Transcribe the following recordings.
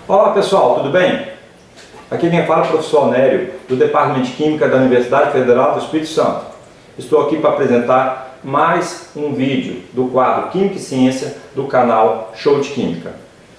Olá pessoal, tudo bem? Aqui quem fala é o professor Nério, do Departamento de Química da Universidade Federal do Espírito Santo. Estou aqui para apresentar mais um vídeo do quadro Química e Ciência do canal Show de Química.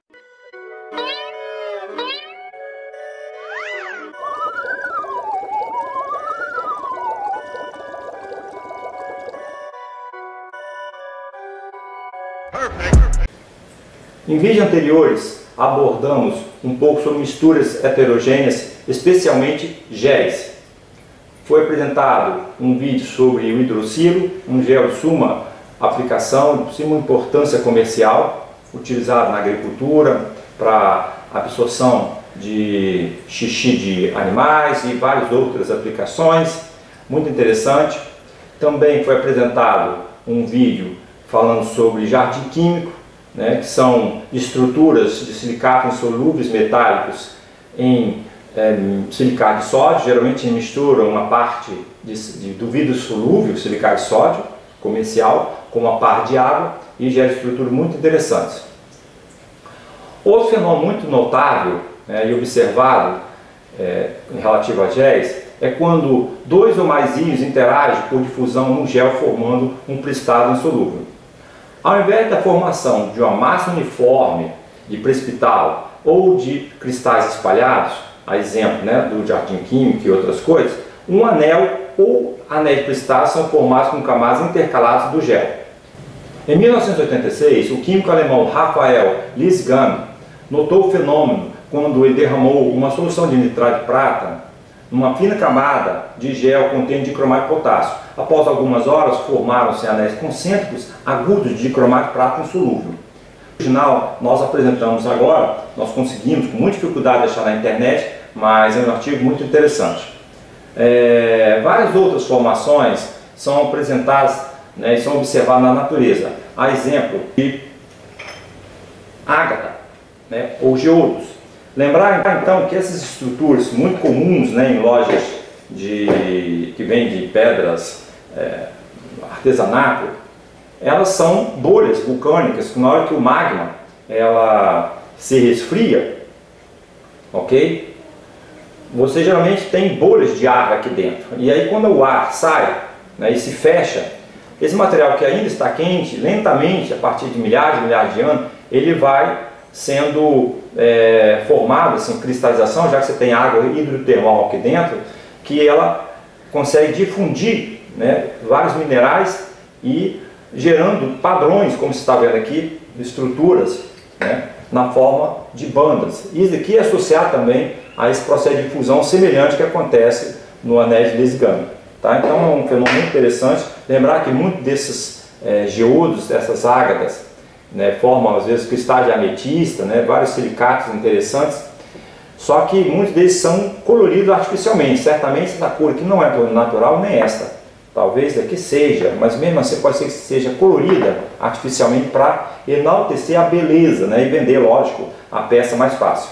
Em vídeos anteriores, abordamos um pouco sobre misturas heterogêneas, especialmente géis. Foi apresentado um vídeo sobre o hidroxilo, um gel de suma aplicação, de suma importância comercial, utilizado na agricultura para absorção de xixi de animais e várias outras aplicações. Muito interessante. Também foi apresentado um vídeo falando sobre jardim químico, que são estruturas de silicato insolúveis metálicos em silicato de sódio. Geralmente misturam uma parte do vidro solúvel, silicato de sódio comercial, com uma parte de água e gera estruturas muito interessantes. Outro fenômeno muito notável e observado em relativo a géis é quando dois ou mais íons interagem por difusão num gel formando um precipitado insolúvel. Ao invés da formação de uma massa uniforme de precipitado ou de cristais espalhados, a exemplo do jardim químico e outras coisas, um anel ou anéis de precipitados são formados com camadas intercaladas do gel. Em 1986, o químico alemão Raphael Lys-Gamma notou o fenômeno quando ele derramou uma solução de nitrato de prata numa fina camada de gel contendo dicromato de potássio. Após algumas horas, formaram-se anéis concêntricos agudos de dicromato de prata insolúvel. No original, nós apresentamos agora, nós conseguimos com muita dificuldade achar na internet, mas é um artigo muito interessante. Várias outras formações são apresentadas e são observadas na natureza. A exemplo de ágata ou geodos. Lembrar então que essas estruturas muito comuns em lojas que vendem pedras, artesanato, elas são bolhas vulcânicas que na hora que o magma se resfria, ok? Você geralmente tem bolhas de ar aqui dentro. E aí quando o ar sai e se fecha, esse material que ainda está quente, lentamente, a partir de milhares de anos, ele vai sendo formado, assim, cristalização, já que você tem água hidrotermal aqui dentro, que ela consegue difundir vários minerais e gerando padrões, como você está vendo aqui, de estruturas na forma de bandas. Isso aqui é associado também a esse processo de fusão semelhante que acontece no anel de Lys-Gamma. Então é um fenômeno muito interessante. Lembrar que muitos desses geodos, dessas ágatas, formam às vezes cristais de ametista, vários silicatos interessantes, só que muitos deles são coloridos artificialmente. Certamente essa cor aqui não é natural, nem esta. Talvez daqui seja, mas mesmo assim pode ser que seja colorida artificialmente para enaltecer a beleza e vender, lógico, a peça mais fácil.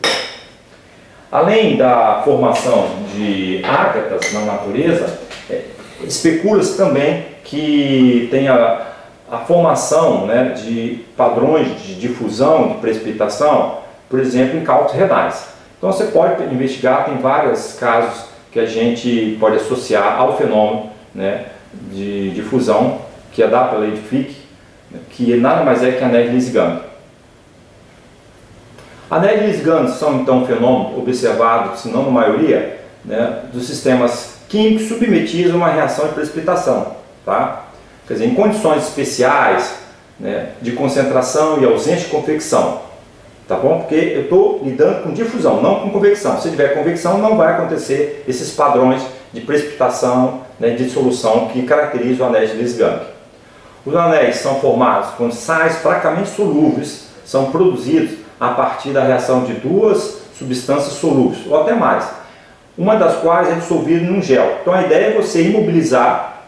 Além da formação de ágatas na natureza, especula-se também que tem a formação de padrões de difusão, de precipitação, por exemplo, em cálculos renais. Então você pode investigar, tem vários casos que a gente pode associar ao fenômeno de difusão, que é dado pela lei de Fick, que nada mais é que anéis de Lys-Gamma. Anéis de Lys-Gamma são então um fenômeno observado, se não na maioria, dos sistemas químicos submetidos a uma reação de precipitação. Quer dizer, em condições especiais de concentração e ausência de convecção. Tá bom? Porque eu estou lidando com difusão, não com convecção. Se tiver convecção, não vai acontecer esses padrões de precipitação, de dissolução que caracterizam o anéis de Lys-Gamma. Os anéis são formados quando sais fracamente solúveis são produzidos a partir da reação de duas substâncias solúveis, ou até mais, uma das quais é dissolvida num gel. Então a ideia é você imobilizar,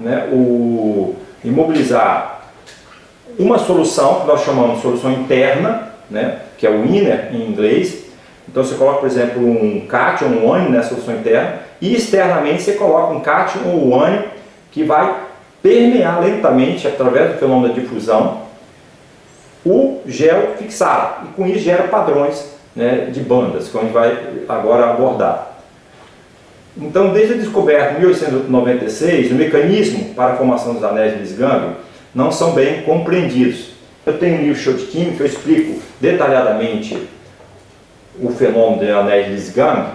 uma solução, que nós chamamos de solução interna, que é o inner em inglês. Então você coloca, por exemplo, um cátion, um ânion na solução interna, e externamente você coloca um cátion ou um ânion que vai permear lentamente, através do fenômeno da difusão, o gel fixado, e com isso gera padrões né, de bandas, que a gente vai agora abordar. Então, desde a descoberta em 1896, o mecanismo para a formação dos anéis de Lisganghe não são bem compreendidos. Eu tenho um livro Show de Química, eu explico detalhadamente o fenômeno de anéis de Lisganghe,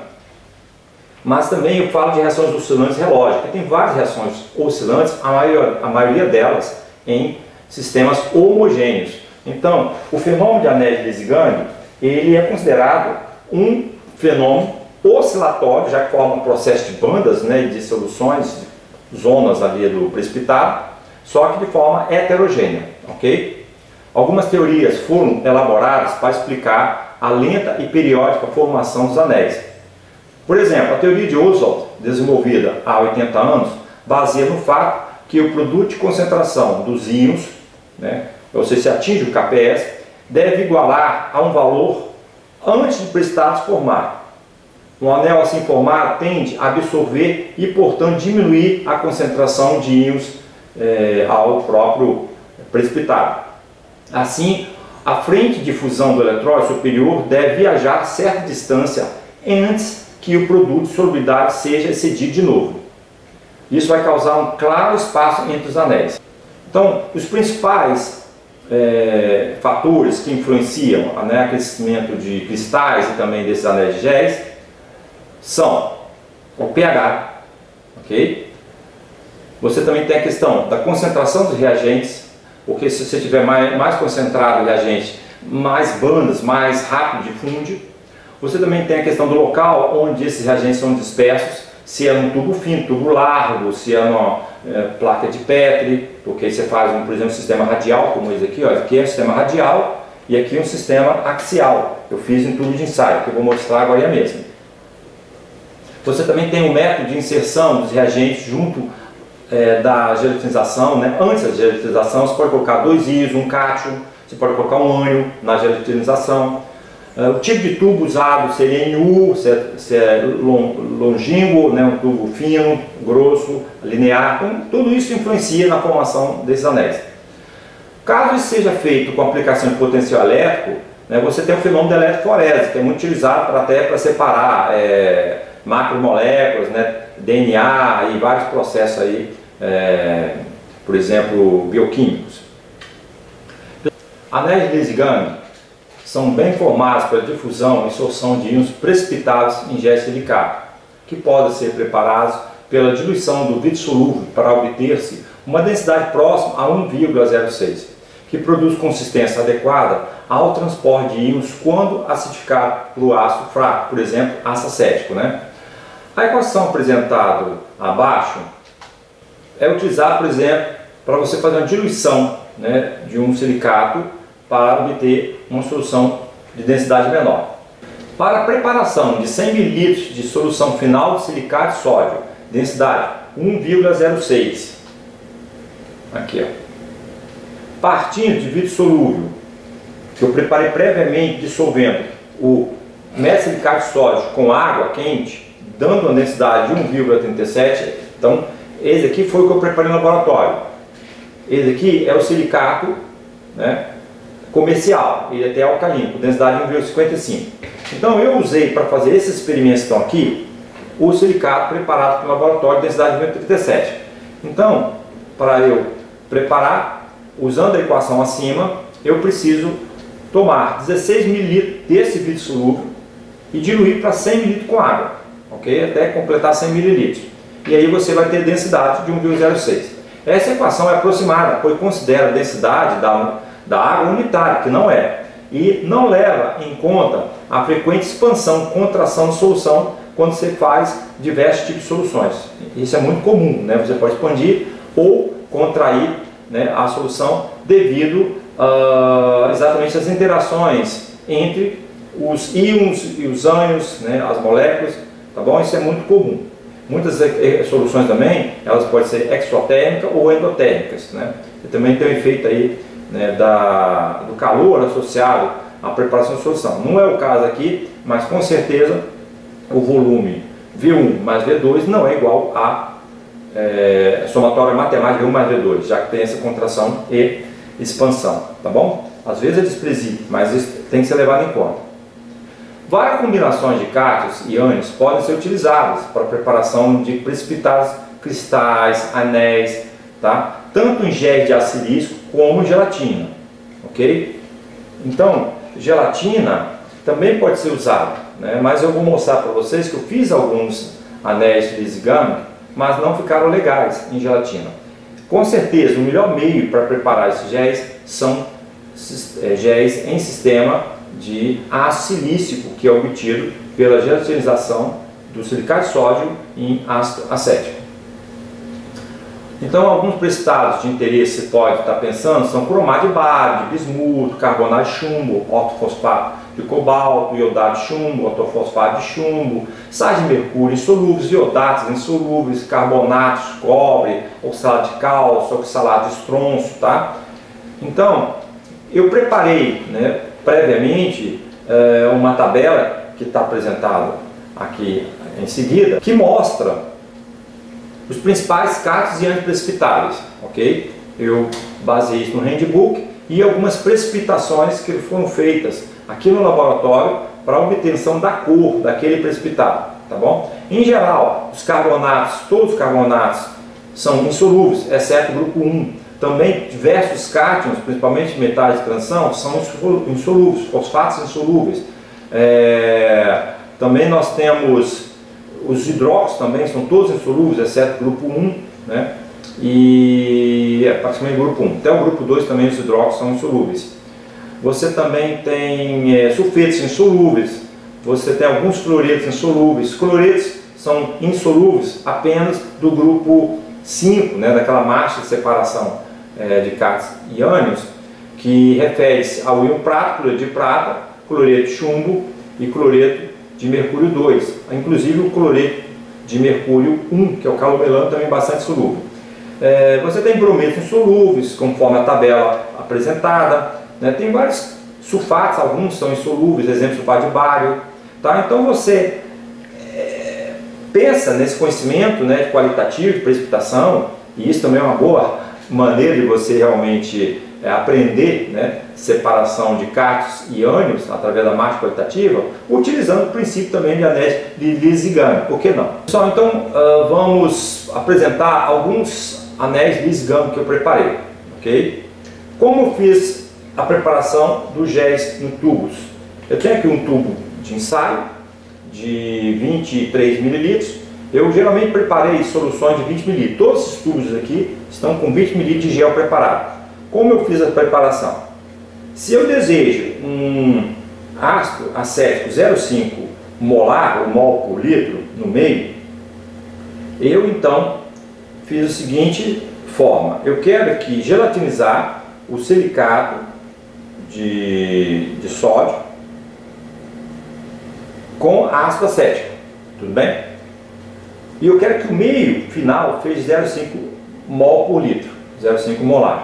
mas também eu falo de reações oscilantes relógicas. Tem várias reações oscilantes, a maioria delas em sistemas homogêneos. Então, o fenômeno de anéis de Lisganghe, ele é considerado um fenômeno oscilatório, já que forma um processo de bandas, né, de soluções, zonas ali do precipitado, só que de forma heterogênea, ok? Algumas teorias foram elaboradas para explicar a lenta e periódica formação dos anéis. Por exemplo, a teoria de Oswald, desenvolvida há 80 anos, baseia no fato que o produto de concentração dos íons, né, ou seja, se atinge o kPs, deve igualar a um valor antes do precipitado se formar. Um anel assim formado tende a absorver e, portanto, diminuir a concentração de íons ao próprio precipitado. Assim, a frente de fusão do eletrólito superior deve viajar certa distância antes que o produto de solubilidade seja excedido de novo. Isso vai causar um claro espaço entre os anéis. Então, os principais fatores que influenciam o aquecimento de cristais e também desses anéis de géis são o pH, ok? Você também tem a questão da concentração dos reagentes, porque se você tiver mais concentrado o reagente, mais bandas, mais rápido difunde. Você também tem a questão do local onde esses reagentes são dispersos, se é um tubo fino, tubo largo, se é uma placa de Petri, porque você faz, por exemplo, um sistema radial, como esse aqui, ó, aqui é um sistema radial e aqui é um sistema axial. Eu fiz em tubo de ensaio, que eu vou mostrar agora mesmo. Você também tem o método de inserção dos reagentes junto da gelatinização, né? Antes da gelatinização, você pode colocar 2 íons, um cátion, você pode colocar um ânion na gelatinização. O tipo de tubo usado seria em U, se é longínquo, né? Um tubo fino, grosso, linear. Então, tudo isso influencia na formação desses anéis. Caso isso seja feito com aplicação de potencial elétrico, né? Você tem o fenômeno da eletroforese, que é muito utilizado até para separar macromoléculas, né, DNA e vários processos aí, por exemplo, bioquímicos. Anéis de Lisganghe são bem formados pela difusão e sorção de íons precipitados em gel silicado, que podem ser preparados pela diluição do vidro solúvel para obter-se uma densidade próxima a 1,06, que produz consistência adequada ao transporte de íons quando acidificado por ácido fraco, por exemplo, ácido acético, né? A equação apresentada abaixo é utilizada, por exemplo, para você fazer uma diluição, né, de um silicato para obter uma solução de densidade menor. Para a preparação de 100 ml de solução final de silicato de sódio, densidade 1,06, aqui, ó, partindo de vidro solúvel, que eu preparei previamente dissolvendo o metsilicato de sódio com água quente, dando uma densidade de 1,37, então esse aqui foi o que eu preparei no laboratório. Esse aqui é o silicato, né, comercial, ele é até alcalino, com densidade de 1,55. Então eu usei para fazer esses experimentos que estão aqui, o silicato preparado pelo laboratório de densidade de 1,37. Então, para eu preparar, usando a equação acima, eu preciso tomar 16 ml desse vidro solúvel e diluir para 100 ml com água, ok? Até completar 100 ml. E aí você vai ter densidade de 1,06. Essa equação é aproximada, pois considera a densidade da água unitária, que não é, e não leva em conta a frequente expansão, contração de solução quando você faz diversos tipos de soluções. Isso é muito comum, né? Você pode expandir ou contrair, né, a solução devido exatamente às interações entre os íons e os ânions, né, as moléculas, tá bom? Isso é muito comum. Muitas soluções também, elas podem ser exotérmicas ou endotérmicas, né? E também tem o efeito aí, né, do calor associado à preparação de solução. Não é o caso aqui, mas com certeza o volume V1 mais V2 não é igual a somatória matemática V1 mais V2, já que tem essa contração e expansão, tá bom? Às vezes é desprezível, mas isso tem que ser levado em conta. Várias combinações de cátions e ânions podem ser utilizadas para a preparação de precipitados cristais, anéis, tá? Tanto em géis de ácido silícico como gelatina, ok? Então, gelatina também pode ser usada, né? Mas eu vou mostrar para vocês que eu fiz alguns anéis de lisingame, mas não ficaram legais em gelatina. Com certeza, o melhor meio para preparar esses géis são géis em sistema de ácido silícico, que é obtido pela gelatinização do silicato de sódio em ácido acético. Então, alguns precipitados de interesse que você pode estar pensando são cromato de bário, de bismuto, carbonato de chumbo, ortofosfato de cobalto, iodato de chumbo, ortofosfato de chumbo, sais de mercúrio insolúveis, iodatos insolúveis, carbonatos, cobre, oxalato de cálcio, oxalato de estronço, tá? Então, eu preparei, né, previamente uma tabela que está apresentada aqui em seguida, que mostra os principais cátions e ânions precipitáveis, ok? Eu baseei isso no handbook e algumas precipitações que foram feitas aqui no laboratório para a obtenção da cor daquele precipitado, tá bom? Em geral, os carbonatos, todos os carbonatos são insolúveis, exceto o grupo 1. Também diversos cátions, principalmente metais de transição, são insolúveis, fosfatos insolúveis. Também nós temos os hidróxidos, também são todos insolúveis, exceto o grupo 1, né? E praticamente o grupo 1. Até o grupo 2 também os hidróxidos são insolúveis. Você também tem sulfetos insolúveis, você tem alguns fluoretos insolúveis. Cloretos são insolúveis apenas do grupo 5, né, daquela marcha de separação de cátions e ânions, que refere-se ao íon prata, cloreto de prata, cloreto de chumbo e cloreto de mercúrio 2, inclusive o cloreto de mercúrio 1, que é o calomelano, também bastante solúvel. Você tem brometos insolúveis, conforme a tabela apresentada, né? Tem vários sulfatos, alguns são insolúveis, exemplo, sulfato de bário, tá? Então você pensa nesse conhecimento, né, de qualitativo, de precipitação, e isso também é uma boa maneira de você realmente aprender, né, separação de cátions e ânions através da marcha qualitativa, utilizando o princípio também de anéis de lisingame, por que não? Pessoal, então vamos apresentar alguns anéis de lisingame que eu preparei, ok? Como eu fiz a preparação dos géis em tubos? Eu tenho aqui um tubo de ensaio de 23 ml. Eu geralmente preparei soluções de 20 ml. Todos esses tubos aqui estão com 20 ml de gel preparado. Como eu fiz a preparação? Se eu desejo um ácido acético 0,5 molar, ou mol por litro, no meio, eu então fiz a seguinte forma. Eu quero aqui gelatinizar o silicato de sódio com ácido acético, tudo bem? E eu quero que o meio final seja 0,5 mol por litro, 0,5 molar.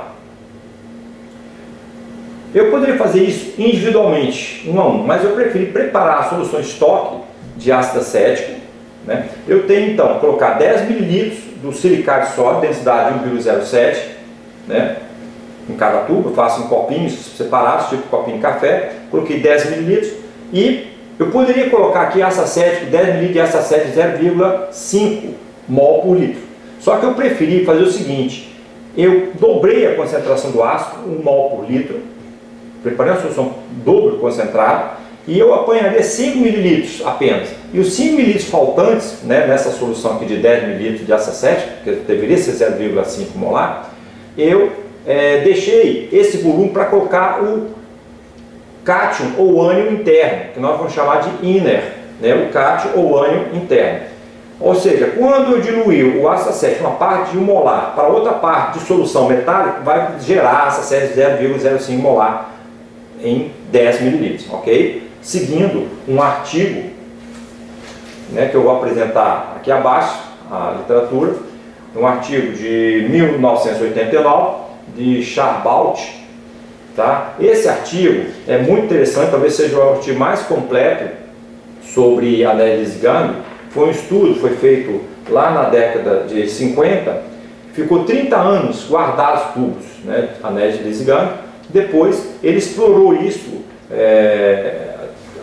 Eu poderia fazer isso individualmente, um a um, mas eu preferi preparar soluções de estoque de ácido acético, né? Eu tenho então colocar 10 ml do silicato de sódio, densidade 1,07, né, em cada tubo. Eu faço em copinhos separados, tipo copinho de café. Coloquei 10 ml e eu poderia colocar aqui ácido acético, 10 ml de ácido acético 0,5 mol por litro. Só que eu preferi fazer o seguinte: eu dobrei a concentração do ácido, 1 mol por litro, preparei uma solução dobro concentrada, e eu apanharia 5 ml apenas. E os 5 ml faltantes, né, nessa solução aqui de 10 ml de ácido acético, que deveria ser 0,5 molar, eu deixei esse volume para colocar o cátion ou ânion interno, que nós vamos chamar de inner, né, o cátion ou ânion interno. Ou seja, quando eu diluir o ácido acético, uma parte de 1 molar para outra parte de solução metálica, vai gerar ácido acético 0,05 molar em 10 ml, ok? Seguindo um artigo, né, que eu vou apresentar aqui abaixo, a literatura, um artigo de 1989, de Charbaut, tá? Esse artigo é muito interessante, talvez seja o artigo mais completo sobre anéis de lisingame. Foi um estudo, foi feito lá na década de 50, ficou 30 anos guardados tubos, né, anéis de lisingame. Depois ele explorou isso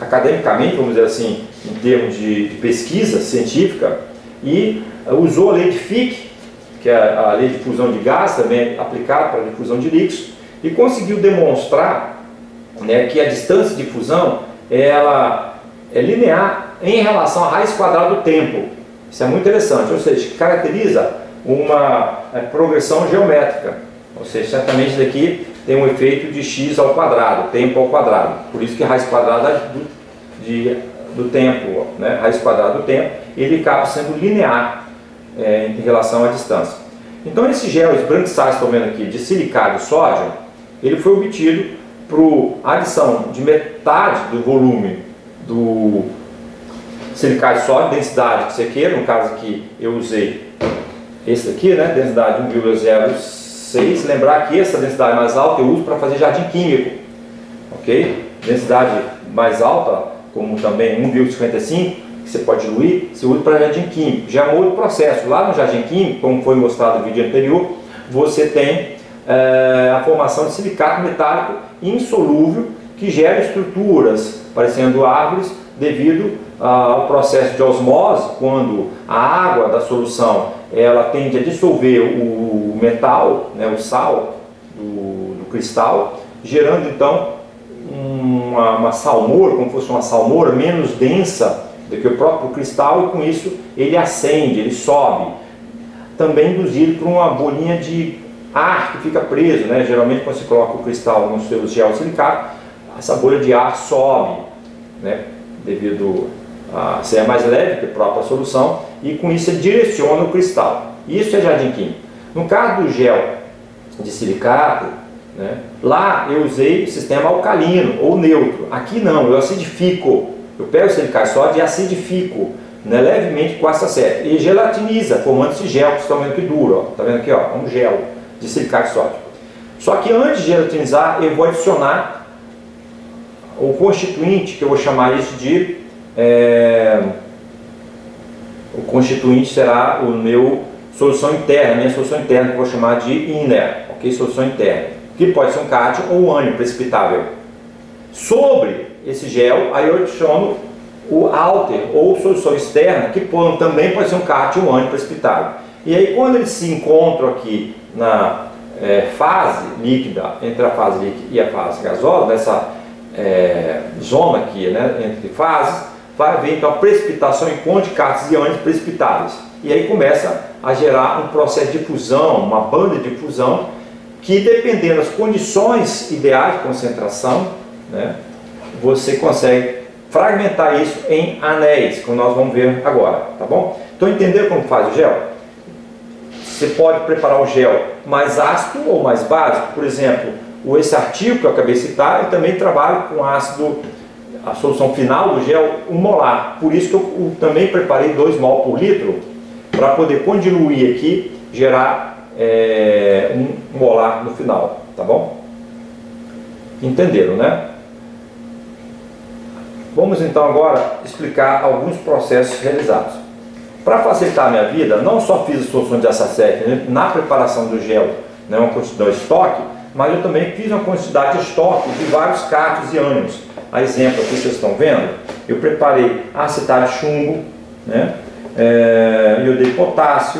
academicamente, vamos dizer assim, em termos de pesquisa científica, e usou a lei de Fick, que é a lei de fusão de gás, também aplicada para a difusão de líquidos, e conseguiu demonstrar, né, que a distância de fusão ela é linear em relação à raiz quadrada do tempo. Isso é muito interessante, ou seja, caracteriza uma progressão geométrica, ou seja, certamente isso daqui tem um efeito de x ao quadrado, tempo ao quadrado, por isso que a raiz quadrada do tempo, né, raiz quadrada do tempo, ele acaba sendo linear em relação à distância. Então esse gel esbranquiçado, estou vendo aqui, de silicado e sódio, ele foi obtido por adição de metade do volume do silicado e sódio, densidade que você queira, no caso aqui eu usei esse aqui, né, densidade 1,06, lembrar que essa densidade mais alta eu uso para fazer jardim químico, ok? Densidade mais alta, como também 1,55, que você pode diluir, você usa para jardim químico. Já é um outro processo. Lá no jardim químico, como foi mostrado no vídeo anterior, você tem a formação de silicato metálico insolúvel que gera estruturas parecendo árvores devido ao processo de osmose, quando a água da solução ela tende a dissolver o metal, né, o sal do cristal, gerando então uma salmoura, como se fosse uma salmoura menos densa do que o próprio cristal, e com isso ele acende, ele sobe, também induzido por uma bolinha de ar que fica preso, né? Geralmente quando você coloca o cristal nos seus gel silicato, essa bolha de ar sobe, né? Devido a ser mais leve que a própria solução, e com isso ele direciona o cristal. Isso é jardim químico. No caso do gel de silicato, né, lá eu usei o sistema alcalino ou neutro. Aqui não, eu acidifico. Eu pego o silicato sódio e acidifico, né, levemente com ácido acético, e gelatiniza, formando esse gel que vocês estão vendo aqui duro. Está vendo aqui? Ó, um gel de silicato sódio. Só que antes de gelatinizar, eu vou adicionar o constituinte, que eu vou chamar isso de... o constituinte será o meu solução interna, minha solução interna, que eu vou chamar de inner, ok? Solução interna, que pode ser um cátion ou um ânion precipitável. Sobre esse gel, aí eu adiciono o alter, ou solução externa, que também pode ser um cátion ou um ânion precipitável. E aí quando eles se encontram aqui na fase líquida, entre a fase líquida e a fase gasosa, nessa zona aqui, né, entre fases, vai haver então a precipitação em conjunto de cátions e ânions precipitáveis. E aí começa a gerar um processo de fusão, uma banda de fusão, que dependendo das condições ideais de concentração, né, você consegue fragmentar isso em anéis, como nós vamos ver agora, tá bom? Então entenderam como faz o gel? Você pode preparar o gel mais ácido ou mais básico. Por exemplo, esse artigo que eu acabei de citar, eu também trabalho com ácido, a solução final do gel 1 molar. Por isso que eu também preparei 2 mol por litro, para poder, quando diluir aqui, gerar 1 molar no final, tá bom? Entenderam, né? Vamos então agora explicar alguns processos realizados. Para facilitar a minha vida, não só fiz a solução de ácido acético, né, na preparação do gel, né, uma quantidade de estoque, mas eu também fiz uma quantidade de estoque de vários cátions e ânions. A exemplo aqui que vocês estão vendo, eu preparei acetate de chumbo, né, iodeto de potássio,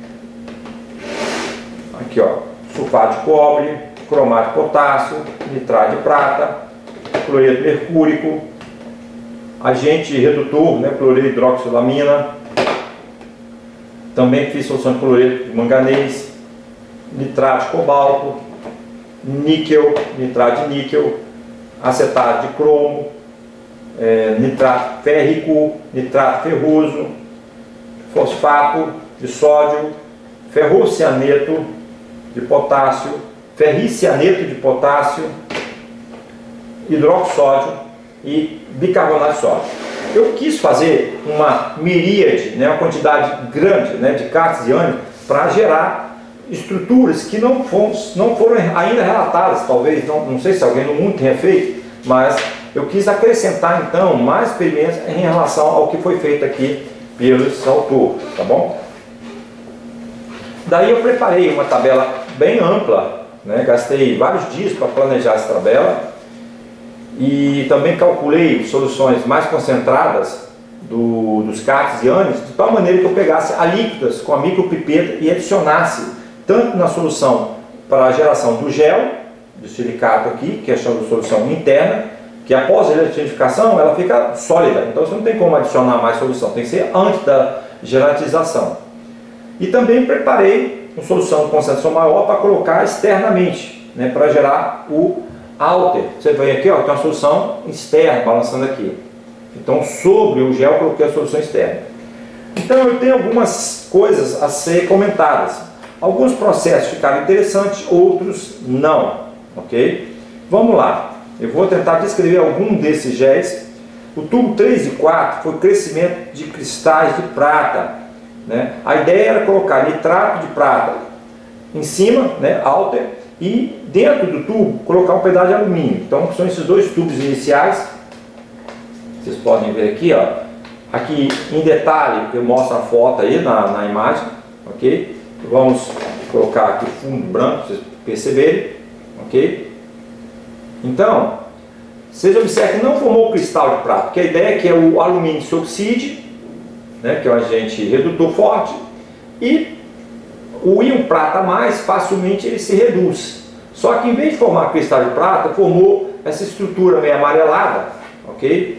aqui ó, sulfato de cobre, cromato de potássio, nitrato de prata, cloreto mercúrico, agente redutor, né, cloreto de hidroxilamina. Também fiz solução de cloreto de manganês, nitrato de cobalto, níquel, nitrato de níquel, acetato de cromo, nitrato férrico, nitrato ferroso, fosfato de sódio, ferrocianeto de potássio, ferricianeto de potássio, hidroxódio e bicarbonato de sódio. Eu quis fazer uma miríade, né, uma quantidade grande, né, de cátions e ânions para gerar estruturas que não foram ainda relatadas, talvez, não sei se alguém no mundo tenha feito, mas eu quis acrescentar então mais experiência em relação ao que foi feito aqui pelos autores, tá bom? Daí eu preparei uma tabela bem ampla, né, gastei vários dias para planejar essa tabela, e também calculei soluções mais concentradas dos CATs e ANES, de tal maneira que eu pegasse alíquotas com a micropipeta e adicionasse tanto na solução para a geração do gel, do silicato aqui, que é a solução interna, que após a gelatificação ela fica sólida, então você não tem como adicionar mais solução, tem que ser antes da gelatização. E também preparei uma solução de concentração maior para colocar externamente, né, para gerar o alter. Você vê aqui, ó, tem uma solução externa balançando aqui. Então sobre o gel eu coloquei a solução externa. Então eu tenho algumas coisas a ser comentadas. Alguns processos ficaram interessantes, outros não, ok? Vamos lá. Eu vou tentar descrever algum desses géis. O tubo 3 e 4 foi crescimento de cristais de prata, né? A ideia era colocar nitrato de prata em cima, né, alter, e dentro do tubo colocar um pedaço de alumínio. Então são esses dois tubos iniciais. Vocês podem ver aqui, ó. Aqui em detalhe eu mostro a foto aí na imagem, ok? Vamos colocar aqui o fundo branco para vocês perceberem, ok? Então, vocês observam que não formou cristal de prata, porque a ideia é que o alumínio se oxide, né, que é um agente redutor forte, e o íon prata a mais facilmente ele se reduz. Só que em vez de formar cristal de prata, formou essa estrutura meio amarelada, ok?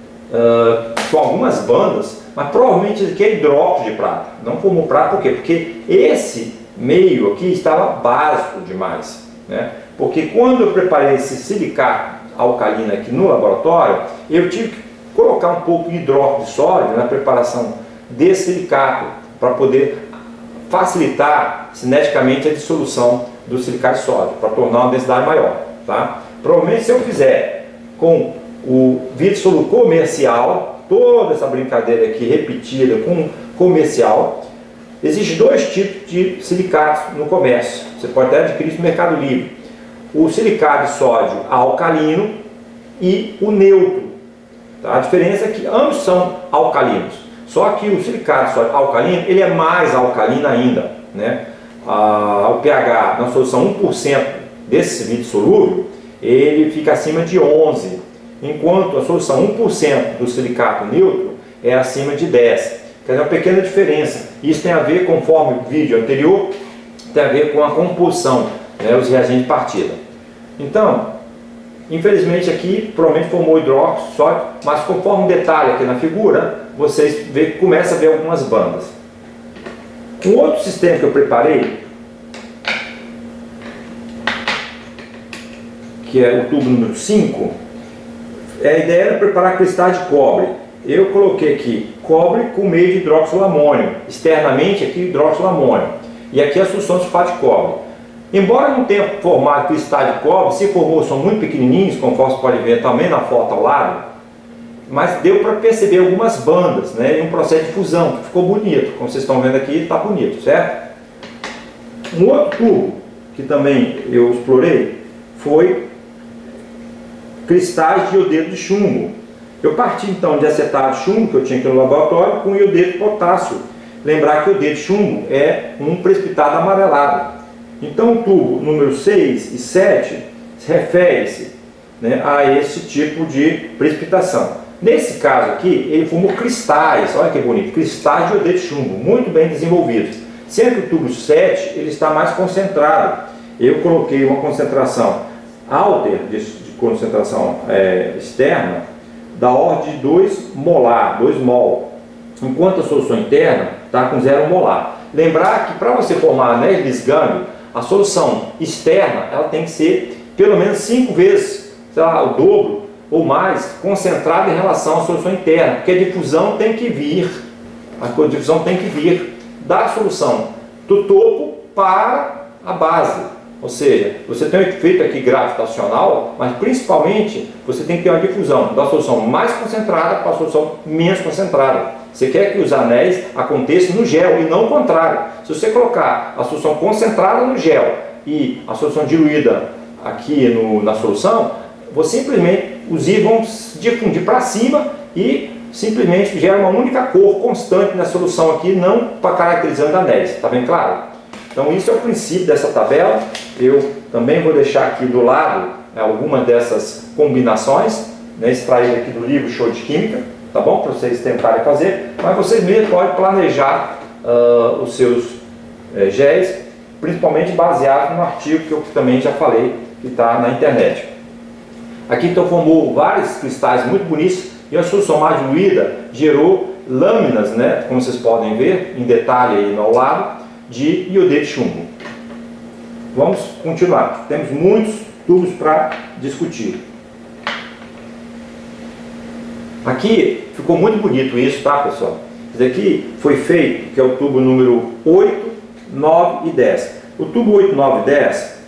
Com algumas bandas, mas provavelmente isso aqui é hidróxido de prata. Não formou prata por quê? Porque esse meio aqui estava básico demais, né? Porque quando eu preparei esse silicato alcalino aqui no laboratório, eu tive que colocar um pouco de hidróxido de sódio na preparação desse silicato para poder facilitar cineticamente a dissolução do silicato de sódio, para tornar uma densidade maior, tá? Provavelmente se eu fizer com o vidro solo comercial, toda essa brincadeira aqui repetida com comercial, existem dois tipos de silicatos no comércio. Você pode até adquirir isso no Mercado Livre. O silicato de sódio alcalino e o neutro. Tá? A diferença é que ambos são alcalinos. Só que o silicato de sódio alcalino ele é mais alcalino ainda, né? O pH na solução 1% desse vidro solúvel ele fica acima de 11, enquanto a solução 1% do silicato neutro é acima de 10. Quer dizer, uma pequena diferença. Isso tem a ver, conforme o vídeo anterior, tem a ver com a composição, né, os reagentes de partida. Então, infelizmente aqui provavelmente formou hidróxido de sódio, mas conforme o detalhe aqui na figura, vocês começam a ver algumas bandas. Um outro sistema que eu preparei, que é o tubo número 5, a ideia era preparar cristais de cobre. Eu coloquei aqui cobre com meio de hidróxido amônio, externamente aqui hidróxido amônio, e aqui a solução de sulfato de cobre. Embora não tenha formado cristais de cobre, se formou, são muito pequenininhos, conforme você pode ver também na foto ao lado, mas deu para perceber algumas bandas, né, em um processo de fusão, que ficou bonito, como vocês estão vendo aqui, está bonito, certo? Um outro tubo que também eu explorei foi cristais de iodeto de chumbo. Eu parti então de acetato de chumbo, que eu tinha aqui no laboratório, com iodeto de potássio. Lembrar que o iodeto de chumbo é um precipitado amarelado. Então o tubo número 6 e 7 refere-se, né, a esse tipo de precipitação. Nesse caso aqui, ele formou cristais, olha que bonito, cristais de iodeto de chumbo, muito bem desenvolvidos. Sendo que o tubo 7 ele está mais concentrado. Eu coloquei uma concentração alter, de concentração externa, da ordem de 2 molar, 2 mol, enquanto a solução interna está com 0 molar. Lembrar que para você formar anéis de Lisgame, a solução externa ela tem que ser pelo menos 5 vezes, sei lá, o dobro ou mais, concentrada em relação à solução interna, porque a difusão tem que vir, da solução do topo para a base. Ou seja, você tem um efeito aqui gravitacional, mas principalmente você tem que ter uma difusão da solução mais concentrada para a solução menos concentrada. Você quer que os anéis aconteçam no gel e não o contrário. Se você colocar a solução concentrada no gel e a solução diluída aqui na solução, você simplesmente os íons vão difundir para cima e simplesmente gera uma única cor constante na solução aqui, não para caracterizando anéis. Está bem claro? Então isso é o princípio dessa tabela. Eu também vou deixar aqui do lado alguma dessas combinações, né, extraída aqui do livro Show de Química, tá bom? Para vocês tentarem fazer, mas vocês mesmos podem planejar os seus géis, principalmente baseado no artigo que eu também já falei, que está na internet. Aqui então formou vários cristais muito bonitos e a solução mais diluída gerou lâminas, né, como vocês podem ver em detalhe aí ao lado, de iodeto de chumbo. Vamos continuar, temos muitos tubos para discutir. Aqui ficou muito bonito isso, tá, pessoal? Esse daqui foi feito, que é o tubo número 8, 9 e 10. O tubo 8, 9 e 10,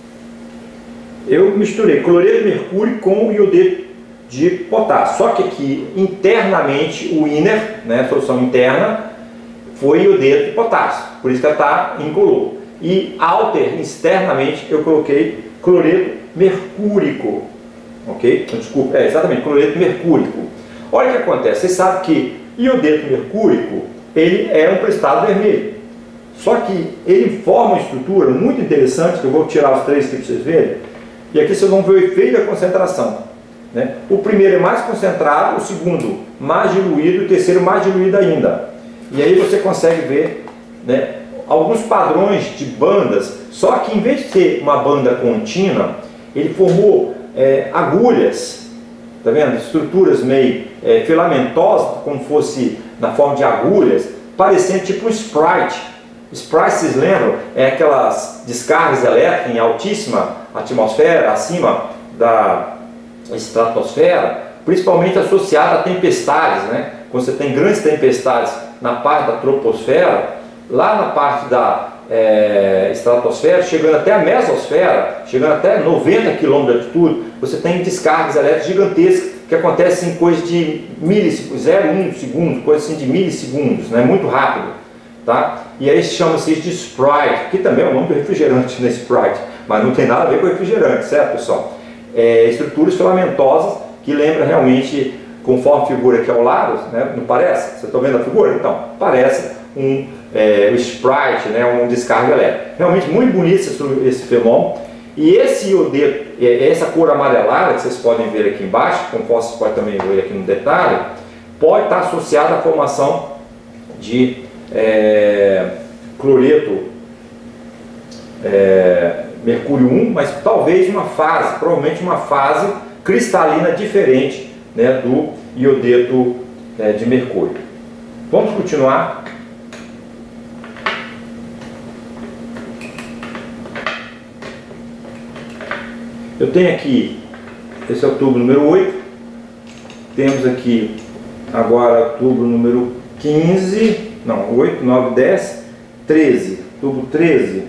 eu misturei cloreto de mercúrio com iodeto de potássio. Só que aqui, internamente, o inner, né, a solução interna, foi iodeto de potássio. Por isso que ela está incolor. E alter, externamente, eu coloquei cloreto mercúrico. Ok? Desculpa, exatamente, cloreto mercúrico. Olha o que acontece. Vocês sabem que iodeto mercúrico, ele é um cristalo vermelho. Só que ele forma uma estrutura muito interessante, que eu vou tirar os três aqui para vocês verem. E aqui vocês vão ver o efeito da concentração, né? O primeiro é mais concentrado, o segundo mais diluído, o terceiro mais diluído ainda. E aí você consegue ver, né, alguns padrões de bandas, só que em vez de ser uma banda contínua, ele formou agulhas, tá vendo? Estruturas meio filamentosas, como fosse na forma de agulhas, parecendo tipo um Sprite. Sprite, vocês lembram? É aquelas descargas elétricas em altíssima atmosfera, acima da estratosfera, principalmente associada a tempestades, né? Quando você tem grandes tempestades na parte da troposfera, lá na parte da estratosfera, chegando até a mesosfera, chegando até 90 km de altitude, você tem descargas elétricas gigantescas que acontecem em coisa de milissegundos, 0,1 segundo, coisa assim de milissegundos, né? Muito rápido, tá? E aí chama-se de Sprite, que também é o nome do refrigerante, né? Sprite, mas não tem nada a ver com refrigerante, certo, pessoal? Estruturas filamentosas que lembram realmente, conforme a figura aqui ao lado, né? Não parece? Vocês estão vendo a figura? Então, parece um Sprite, né? Um descarga elétrica. Realmente muito bonito esse fenômeno. E esse iodeto, essa cor amarelada que vocês podem ver aqui embaixo, como vocês podem também ver aqui no detalhe, pode estar associada à formação de cloreto mercúrio 1, mas talvez uma fase, provavelmente uma fase cristalina diferente, né, do iodeto de mercúrio. Vamos continuar. Eu tenho aqui, esse é o tubo número 8, temos aqui agora o tubo número 15, não, 8, 9, 10, 13, tubo 13,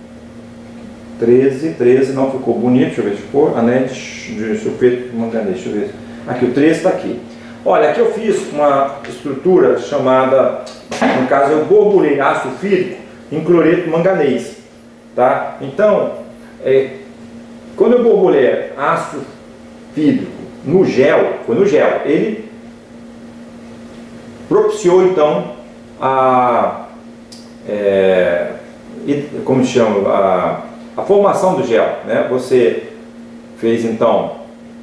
não ficou bonito, deixa eu ver se ficou, anéis de sulfeto de manganês, deixa eu ver, aqui o 13 está aqui. Olha, aqui eu fiz uma estrutura chamada, no caso eu borbulhei ácido sulfídrico em cloreto de manganês, tá? Então, quando eu borbulhei ácido sulfídrico no gel, ele propiciou então como chama, a formação do gel, né? Você fez então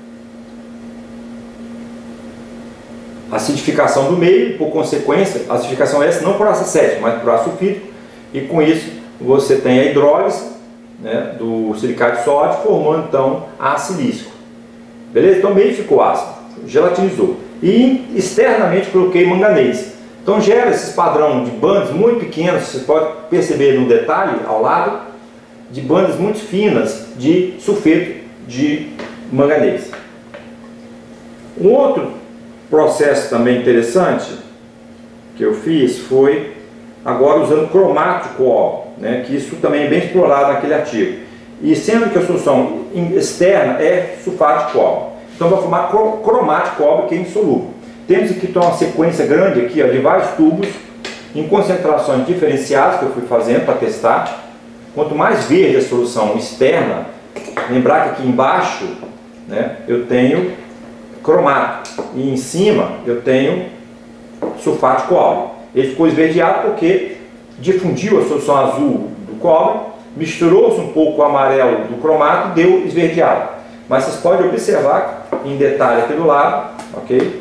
acidificação do meio, por consequência, acidificação essa não por ácido acético, mas por ácido sulfídrico, e com isso você tem a hidrólise, né, do silicato de sódio, formando então ácido silícico. Beleza? Então meio ficou ácido, gelatinizou. E externamente coloquei manganês. Então gera esses padrão de bandas muito pequenas, você pode perceber no detalhe ao lado, de bandas muito finas de sulfeto de manganês. Um outro processo também interessante que eu fiz foi agora usando cromato de cobre, né, que isso também é bem explorado naquele artigo. E sendo que a solução externa é sulfato de cobre. Então vai formar cromato de cobre que é insolúvel. Temos aqui então uma sequência grande aqui, ó, de vários tubos em concentrações diferenciadas que eu fui fazendo para testar. Quanto mais verde a solução externa, lembrar que aqui embaixo, né, eu tenho cromato e em cima eu tenho sulfato de cobre. Ele ficou esverdeado porque difundiu a solução azul do cobre, misturou-se um pouco o amarelo do cromato e deu esverdeado. mas vocês podem observar em detalhe aqui do lado, ok?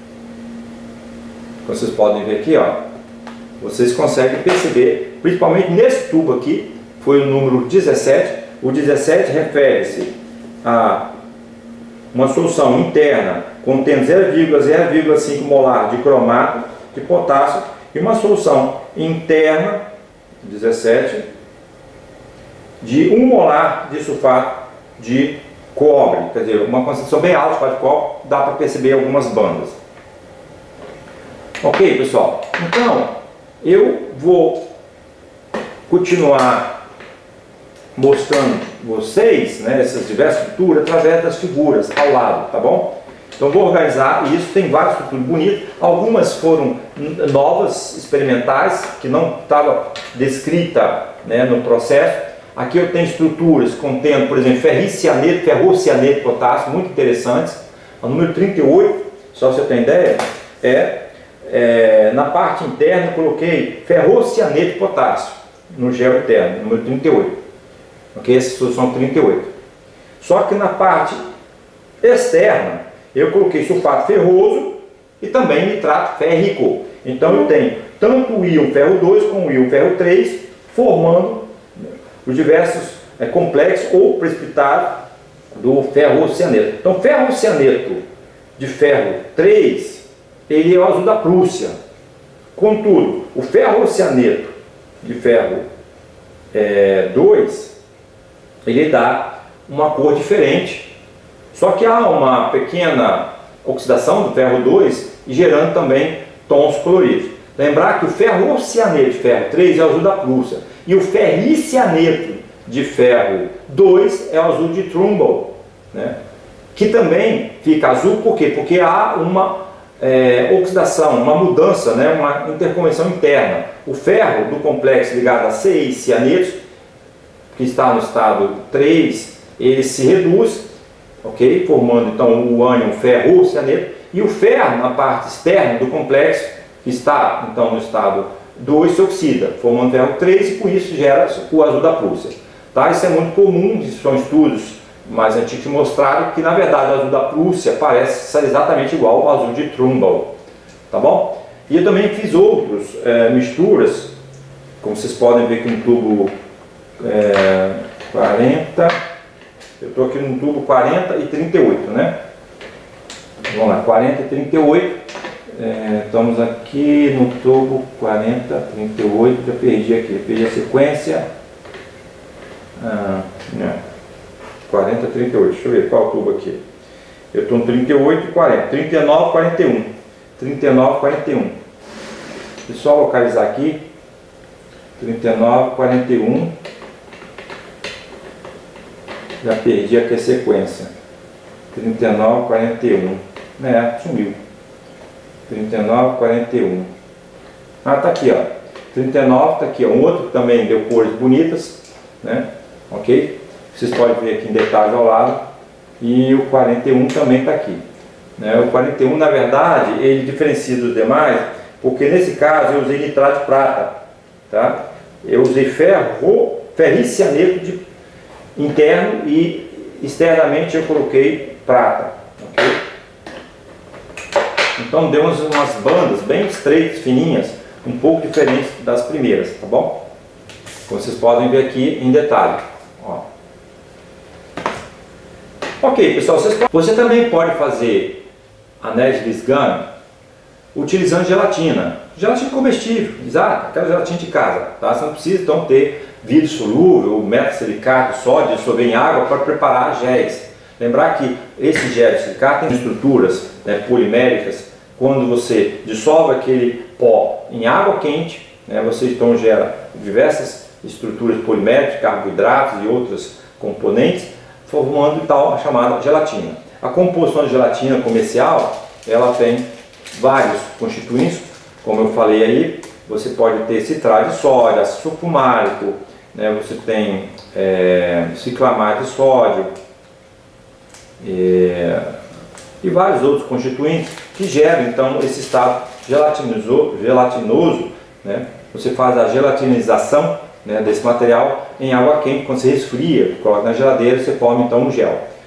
Vocês podem ver aqui, ó, vocês conseguem perceber, principalmente nesse tubo aqui, foi o número 17. O 17 refere-se a uma solução interna contendo 0,0,5 molar de cromato de potássio e uma solução interna, 17, de 1 molar de sulfato de cobre, quer dizer, uma concentração bem alta de sulfato de cobre, dá para perceber algumas bandas. Ok, pessoal? Então, eu vou continuar mostrando vocês, né, essas diversas estruturas através das figuras ao lado, tá bom? Então vou organizar isso, tem várias estruturas bonitas, algumas foram novas, experimentais, que não estava descrita, né, no processo. Aqui eu tenho estruturas contendo, por exemplo, ferricianeto, ferrocianeto de potássio, muito interessantes. O número 38, só para você ter ideia, na parte interna eu coloquei ferrocianeto de potássio, no gel interno, número 38. Ok, essa solução 38. Só que na parte externa eu coloquei sulfato ferroso e também nitrato férrico. Então eu tenho tanto o íon ferro 2 como o íon ferro 3 formando os diversos complexos ou precipitados do ferrocianeto. Então ferrocianeto de ferro 3, ele é o azul da Prússia. Contudo, o ferrocianeto de ferro 2, ele dá uma cor diferente. Só que há uma pequena oxidação do ferro 2 e gerando também tons coloridos. Lembrar que o ferrocianeto de ferro 3 é o azul da Prússia e o ferricianeto de ferro 2 é o azul de Trumbull, né? Que também fica azul, por quê? Porque há uma oxidação, uma mudança, né? Uma interconversão interna. O ferro do complexo ligado a 6 cianetos, que está no estado 3, ele se reduz, ok? Formando então o ânion ferrocianeto, e o ferro na parte externa do complexo, que está então no estado 2, se oxida, formando ferro 3 e com isso gera o azul da Prússia. Tá? Isso é muito comum, isso são estudos mais antigos que mostraram que na verdade o azul da Prússia parece ser exatamente igual ao azul de Trumbull. Tá bom? E eu também fiz outras misturas, como vocês podem ver aqui no tubo 40, eu estou aqui no tubo 40 e 38, né? Vamos lá, 40 e 38, estamos aqui no tubo 40, 38, já perdi aqui, perdi a sequência, 40, 38, deixa eu ver qual tubo aqui, eu estou no 38 e 40, 39, 41, 39, 41, deixa eu só localizar aqui, 39, 41, já perdi aqui a sequência, 39, 41, sumiu, 39, 41, tá aqui, ó, 39 tá aqui, ó, um outro que também deu cores bonitas, né, ok, vocês podem ver aqui em detalhes ao lado, e o 41 também tá aqui, né, o 41 na verdade, ele diferencia dos demais, porque nesse caso eu usei nitrato de prata, tá, eu usei ferricianeto interno e externamente eu coloquei prata, ok? Então deu umas bandas bem estreitas, fininhas, um pouco diferentes das primeiras, tá bom? Como vocês podem ver aqui em detalhe. Ó. Ok, pessoal, você também pode fazer anéis de lisgame utilizando gelatina. Gelatina comestível, exato, aquela gelatina de casa, tá? Você não precisa então ter vidro solúvel, metasilicato, sódio, dissolver em água para preparar géis. Lembrar que esse gel de silicato tem estruturas, né, poliméricas. Quando você dissolve aquele pó em água quente, né, você então gera diversas estruturas poliméricas, carboidratos e outros componentes, formando tal a chamada gelatina. A composição de gelatina comercial, ela tem vários constituintes, como eu falei aí. Você pode ter citrato de sódio, ácido sulfumárico, né, você tem ciclamato de sódio e vários outros constituintes que geram então esse estado gelatinoso, né? Você faz a gelatinização, né, desse material em água quente. Quando você resfria, coloca na geladeira, você forma então um gel.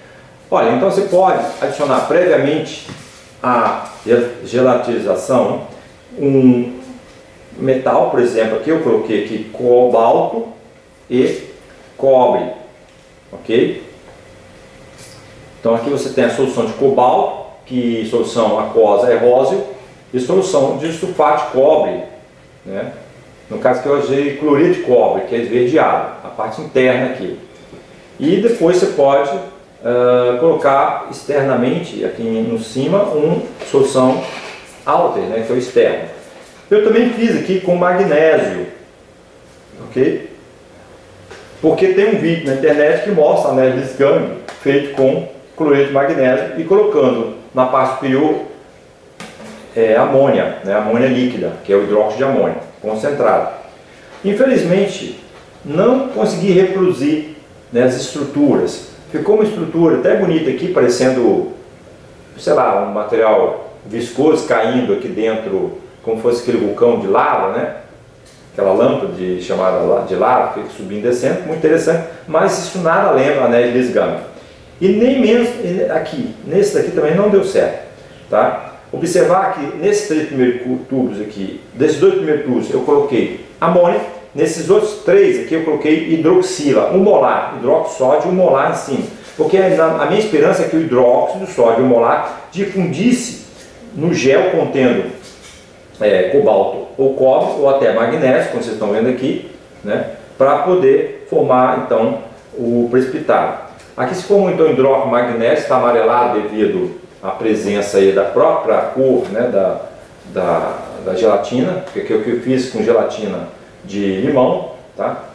Olha, então você pode adicionar previamente a gelatinização um metal, por exemplo, aqui eu coloquei aqui cobalto e cobre, ok? Então aqui você tem a solução de cobalto, que solução aquosa é róseo, e solução de sulfato de cobre, né? No caso que eu usei cloreto de cobre, que é esverdeado, a parte interna aqui. E depois você pode colocar externamente, aqui no cima, uma solução alter, né, que é o externo. Eu também fiz aqui com magnésio, ok? Porque tem um vídeo na internet que mostra anel lisgâneo feito com cloreto de magnésio e colocando na parte superior amônia, né, amônia líquida, que é o hidróxido de amônia concentrado. Infelizmente, não consegui reproduzir, né, as estruturas. Ficou uma estrutura até bonita aqui, parecendo, sei lá, um material viscoso caindo aqui dentro, como fosse aquele vulcão de lava, né? Aquela lâmpada chamada de lava, fica subindo e descendo, muito interessante, mas isso nada lembra anéis de lisgâneo. E nem menos aqui, nesse daqui também não deu certo, tá? Observar que nesses 3 primeiros tubos aqui, desses 2 primeiros tubos eu coloquei amônia, nesses outros 3 aqui eu coloquei hidroxila, 1 molar, hidróxido de sódio, 1 molar em cima, porque a minha esperança é que o hidróxido de sódio 1 molar difundisse no gel contendo cobalto ou cobre ou até magnésio, como vocês estão vendo aqui, né, para poder formar então o precipitado. Aqui se formou então hidróxido magnésio, está amarelado devido à presença aí da própria cor, né, da gelatina, que é o que eu fiz com gelatina de limão, tá?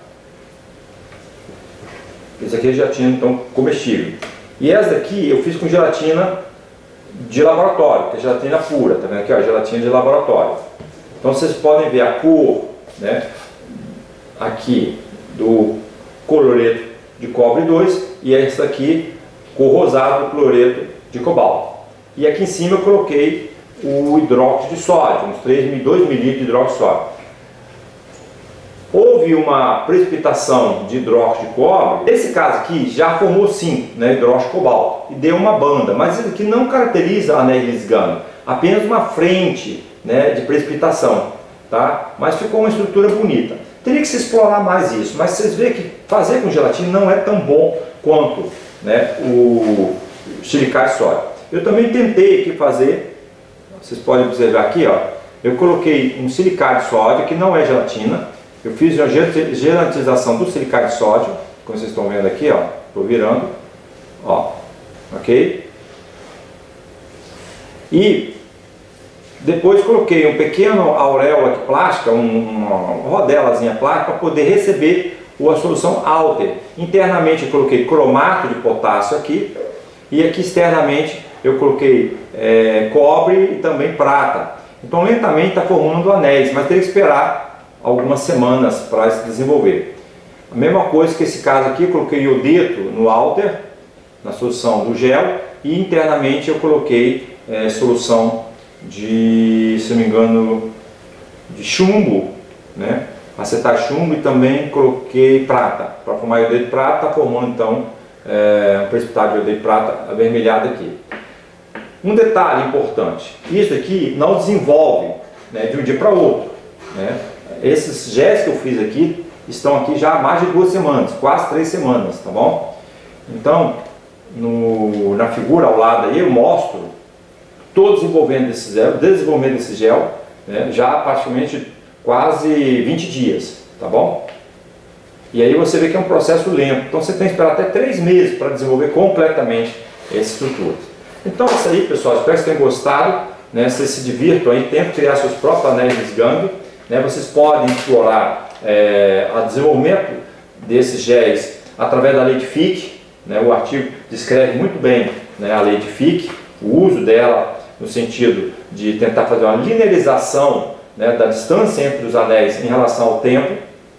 Esse aqui é gelatina então comestível. E essa daqui eu fiz com gelatina de laboratório, que é gelatina pura, tá vendo aqui, ó, gelatina de laboratório. Então vocês podem ver a cor, né, aqui do cloreto de cobre 2 e essa aqui, cor rosada do cloreto de cobalto. E aqui em cima eu coloquei o hidróxido de sódio, uns 2 ml de hidróxido de sódio. Houve uma precipitação de hidróxido de cobre. Nesse caso aqui já formou sim, né, hidróxido de cobalto e deu uma banda, mas isso aqui não caracteriza anéis lisgâneo, apenas uma frente, né, de precipitação, tá? Mas ficou uma estrutura bonita. Teria que se explorar mais isso, mas vocês veem que fazer com gelatina não é tão bom quanto, né, o silicate de sódio. Eu também tentei aqui fazer, vocês podem observar aqui, ó, eu coloquei um silicate de sódio que não é gelatina. Eu fiz a gelatinização do silicate de sódio, como vocês estão vendo aqui, ó, estou virando, ó, ok? E depois coloquei um pequeno auréola plástica, uma rodelazinha plástica, para poder receber a solução alter. Internamente eu coloquei cromato de potássio aqui, e aqui externamente eu coloquei cobre e também prata. Então lentamente está formando anéis, mas tem que esperar algumas semanas para se desenvolver. A mesma coisa que esse caso aqui, eu coloquei iodeto no alter, na solução do gel, e internamente eu coloquei solução de, se não me engano, de chumbo, né? Acetar chumbo, e também coloquei prata, para formar iodeto de prata, está formando então um precipitado de iodeto de prata avermelhado aqui. Um detalhe importante, isso aqui não desenvolve, né, de um dia para outro, né? Esses géis que eu fiz aqui estão aqui já há mais de 2 semanas, quase 3 semanas, tá bom? Então, na figura ao lado aí eu mostro todo o desenvolvimento desse gel, né, já praticamente quase 20 dias, tá bom? E aí você vê que é um processo lento, então você tem que esperar até 3 meses para desenvolver completamente essa estrutura. Então é isso aí, pessoal, espero que vocês tenham gostado, né? Vocês se divirtam aí, tentem criar seus próprios anéis lisgâneo, né? Vocês podem explorar o desenvolvimento desses géis através da lei de Fick, né? O artigo descreve muito bem, né, a lei de Fick, o uso dela no sentido de tentar fazer uma linearização, né, da distância entre os anéis em relação ao tempo.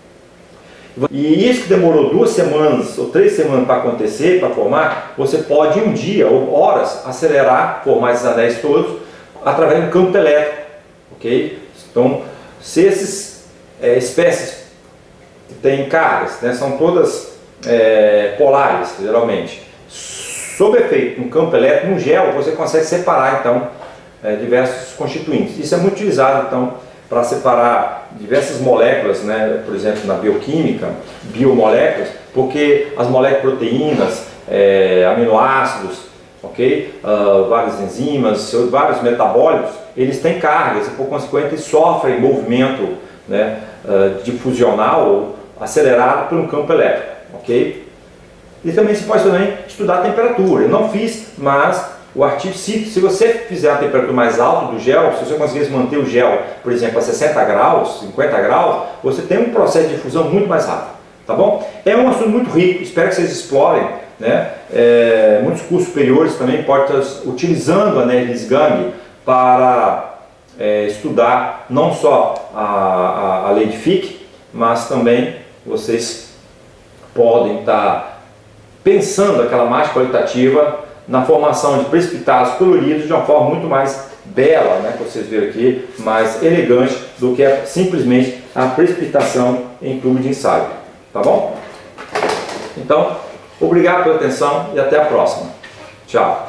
E isso que demorou 2 semanas ou 3 semanas para acontecer, para formar, você pode em um dia ou horas acelerar, formar esses anéis todos através do campo elétrico, ok? Então, se essas espécies que têm cargas, né, são todas polares, geralmente, sob efeito de um campo elétrico, no gel, você consegue separar então diversos constituintes. Isso é muito utilizado então para separar diversas moléculas, né? Por exemplo, na bioquímica, biomoléculas, porque as moléculas proteínas, aminoácidos, ok? Várias enzimas, vários metabólitos, eles têm cargas e por consequente sofrem movimento, né, difusional acelerado por um campo elétrico, ok? E também se pode estudar a temperatura. Eu não fiz, mas o artigo cita, se você fizer a temperatura mais alta do gel, se você conseguisse manter o gel, por exemplo, a 60 graus, 50 graus, você tem um processo de fusão muito mais rápido, tá bom? É um assunto muito rico, espero que vocês explorem, né? Muitos cursos superiores também podem estar utilizando a Neves Gang para estudar não só a lei de Fick, mas também vocês podem estar pensando aquela mágica qualitativa na formação de precipitados coloridos de uma forma muito mais bela, né, que vocês viram aqui, mais elegante do que simplesmente a precipitação em tubo de ensaio, tá bom? Então, obrigado pela atenção e até a próxima. Tchau!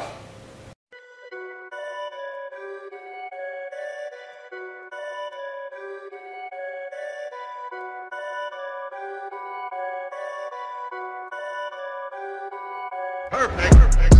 Perfect.